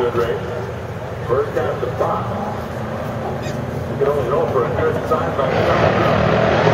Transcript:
good race. First half to 5. You can only hope for a good side-by-side.